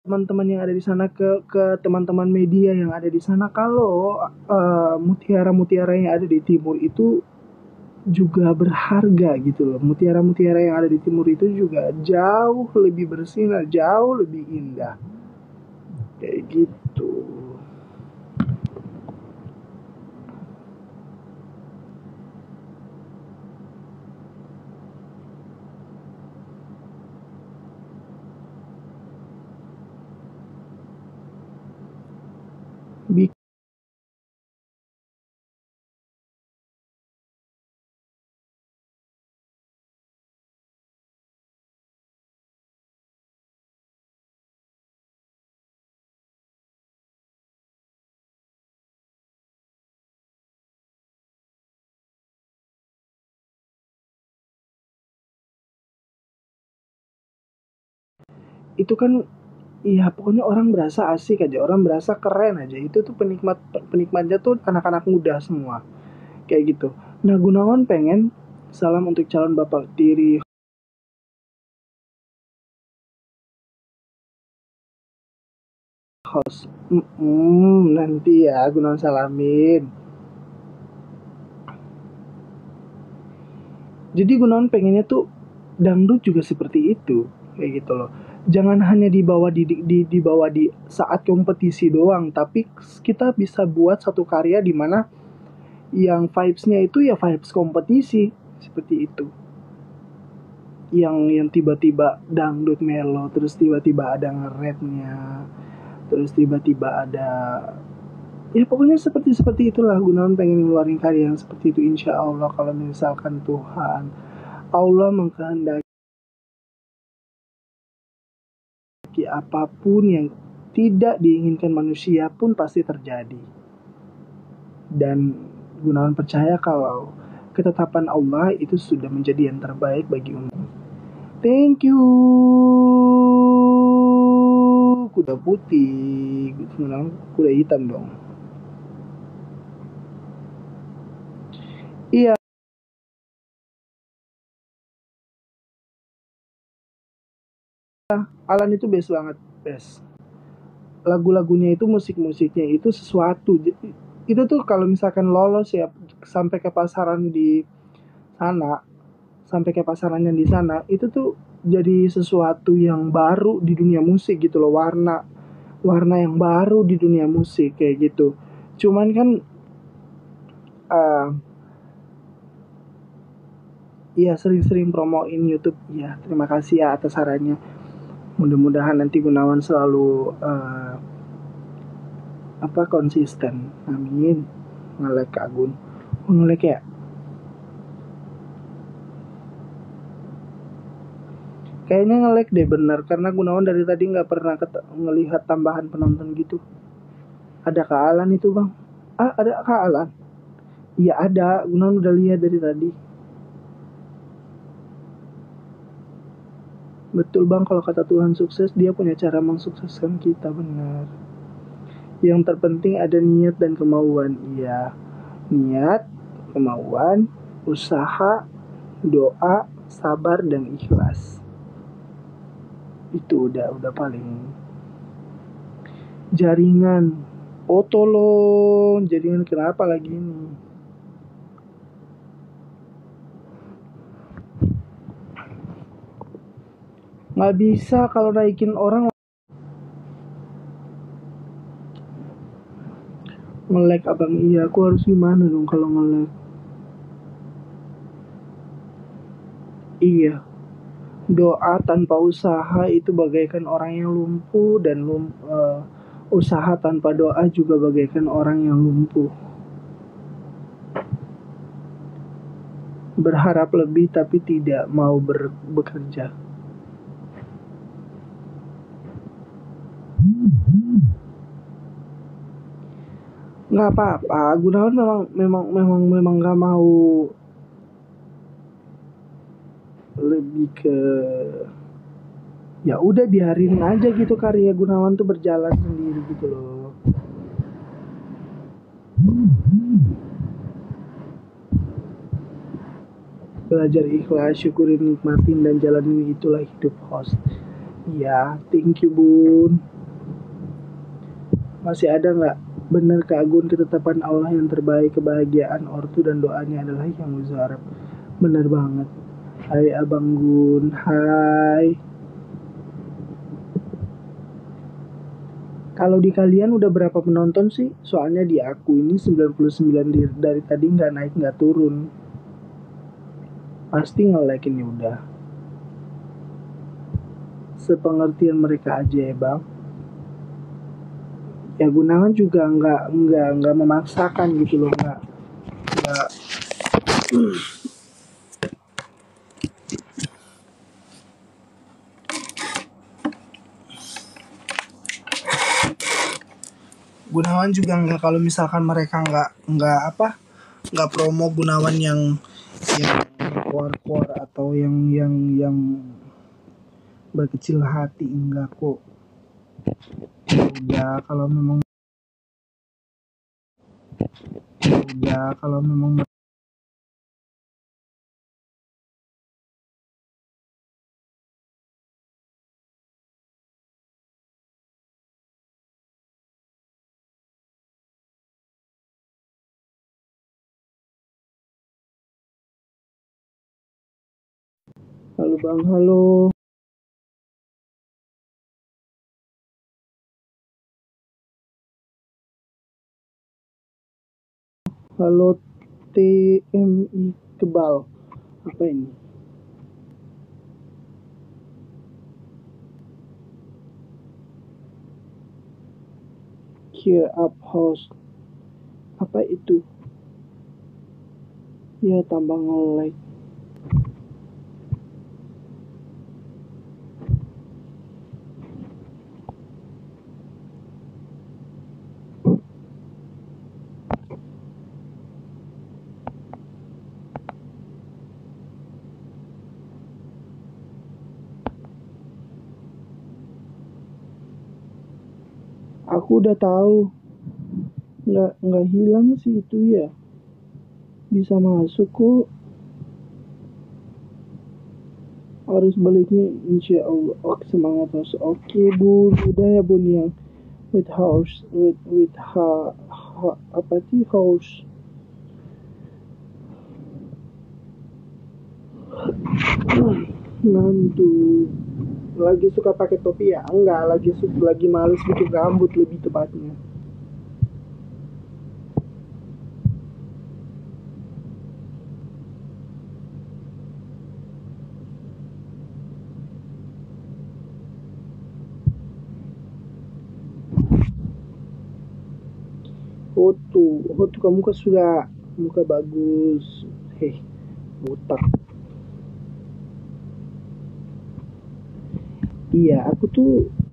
teman-teman yang ada di sana, ke teman-teman media yang ada di sana, kalau mutiara-mutiara yang ada di timur itu juga berharga gitu loh. Mutiara-mutiara yang ada di timur itu juga jauh lebih bersinar, jauh lebih indah. Kayak gitu. Itu kan iya, pokoknya orang berasa asik aja, orang berasa keren aja. Itu tuh penikmatnya tuh anak-anak muda semua. Kayak gitu. Nah, Gunawan pengen salam untuk calon bapak tiri host. Nanti ya Gunawan salamin. Jadi Gunawan pengennya tuh dangdut juga seperti itu, kayak gitu loh. Jangan hanya dibawa di saat kompetisi doang, tapi kita bisa buat satu karya di mana yang vibes-nya itu ya vibes kompetisi, seperti itu. Yang tiba-tiba dangdut melo, terus tiba-tiba ada nge-rapnya, terus tiba-tiba ada, ya pokoknya seperti itulah. Gunawan pengen ngeluarin karya yang seperti itu, insya Allah, kalau misalkan Tuhan Allah mengkehendaki apapun yang tidak diinginkan manusia pun pasti terjadi. Dan Gunawan percaya kalau ketetapan Allah itu sudah menjadi yang terbaik bagi umat. Thank you. Kuda putih, kuda hitam dong. Iya. Alan itu best banget, best. Lagu-lagunya itu, musik-musiknya itu sesuatu. Itu tuh kalau misalkan lolos ya sampai ke pasaran di sana, sampai ke pasarannya di sana, itu tuh jadi sesuatu yang baru di dunia musik gitu loh. Warna yang baru di dunia musik kayak gitu. Cuman kan ya sering-sering promoin YouTube ya. Terima kasih ya atas sarannya. Mudah-mudahan nanti Gunawan selalu konsisten. Amin. Nge-like Kak Gun. Nge-like ya. Kayaknya nge-like deh bener, karena Gunawan dari tadi nggak pernah ngelihat tambahan penonton gitu. Ada Kak Alan itu bang? Ada Kak Alan? Iya ada, Gunawan udah lihat dari tadi. Betul bang, kalau kata Tuhan sukses, dia punya cara mensukseskan kita, benar. Yang terpenting ada niat dan kemauan. Iya, niat, kemauan, usaha, doa, sabar, dan ikhlas. Itu udah paling. Jaringan, oh tolong, jaringan kenapa lagi ini? Nggak bisa kalau naikin orang. Nge-lag abang, iya, aku harus gimana dong kalau nge-lag? Iya, doa tanpa usaha itu bagaikan orang yang lumpuh, dan usaha tanpa doa juga bagaikan orang yang lumpuh. Berharap lebih tapi tidak mau bekerja. Nggak apa-apa, Gunawan memang nggak mau lebih ke, ya udah biarin aja gitu karya Gunawan tuh berjalan sendiri gitu loh. Belajar ikhlas, syukurin, nikmatin, dan jalanin, itulah hidup host. Iya, thank you bun. Masih ada nggak? Benar Kak Gun, ketetapan Allah yang terbaik, kebahagiaan ortu dan doanya adalah yang muzharab. Bener banget. Hai Abang Gun, hai. Kalau di kalian udah berapa penonton sih? Soalnya di aku ini 99 dari tadi nggak naik nggak turun. Pasti nge-like ini udah. Sepengertian mereka aja ya bang. Ya Gunawan juga nggak memaksakan gitu loh, nggak. Gunawan juga nggak, kalau misalkan mereka nggak apa, nggak promo Gunawan yang keluar atau yang berkecil hati, enggak kok. Ya udah kalau memang halo bang, halo. Halo TMI kebal. Apa ini? Cheer up host. Apa itu? Ya tambah nge-like. Aku udah tahu. Nggak hilang sih itu ya. Bisa masuk kok. Harus baliknya insya Allah. Oke, semangat terus. Oke bun, udah ya bun yang with horse, with apa sih horse. Mantu lagi suka pakai topi ya? Enggak, lagi males bikin rambut lebih tepatnya. Foto kamu kan sudah muka bagus. Heh, botak. Iya, aku tuh